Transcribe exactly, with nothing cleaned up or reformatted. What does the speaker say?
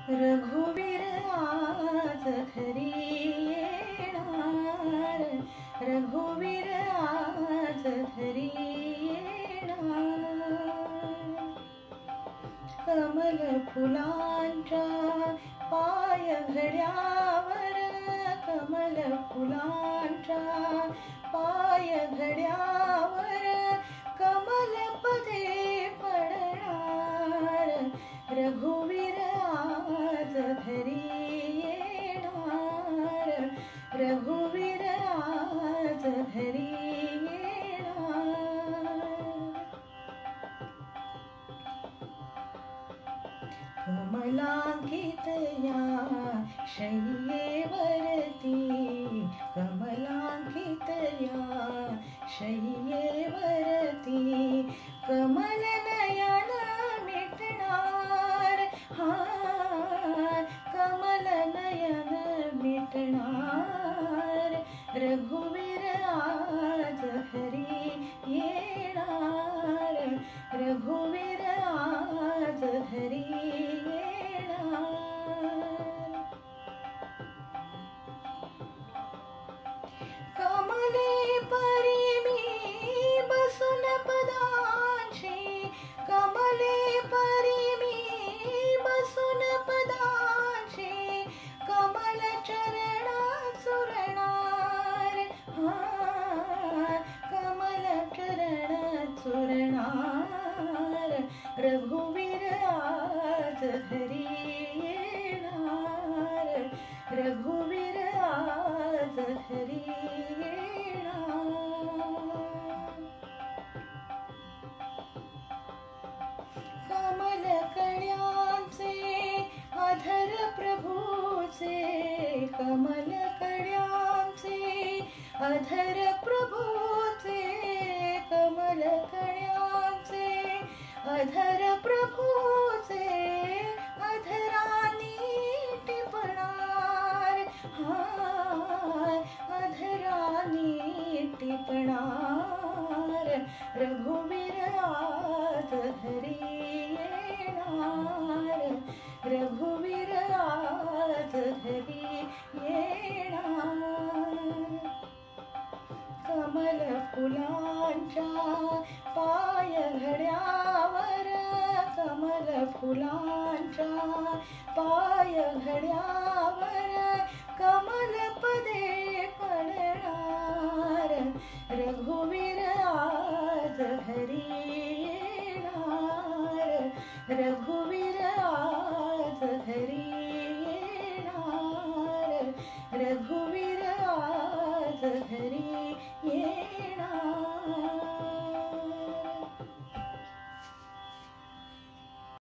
रघुवीर आज घरी येणार, रघुवीर आज घरी येणार. कमल फुलांच्या पाय घड्यावर, कमल फुलांच्या पाय घड्यावर कमल पदे पडणार. रघुवीर आज घरी येणार, रघुवीर आज घरी येणार. कमलांकित या शय्येवरती, कमलांकित या शय्येवरती कमल नयन मिटणार. हा कमल नयन मिटणार. रघुवीर आज घरी येणार, रघुवीर आज घरी येणार. कमले परी मी बसून पदांची, कमले परी मी बसून पदांची कमल चरण चुरणार. हा कमल चरण चुरणार. रघुवीर आज घरी येणार, रघुवीर आज घरी येणार. कमल कड्यांचे अधर प्रभूचे, कमल कड्यांचे अधर प्रभूचे, कमल कड्यांचे अधर प्रभूचे अधरानी टिपणार. हा अधरानी टिपणार. रघुवीर आज घरी येणार, रघुवीर आज घरी येणार. कमल फुलांच्या पाय घड्यावर, कमल फुलांच्या पाय घड्यावर कमल पदे पडणार. रघुवीर आज घरी येणार, रघुवीर आज घरी येणार, रघुवीर आज घरी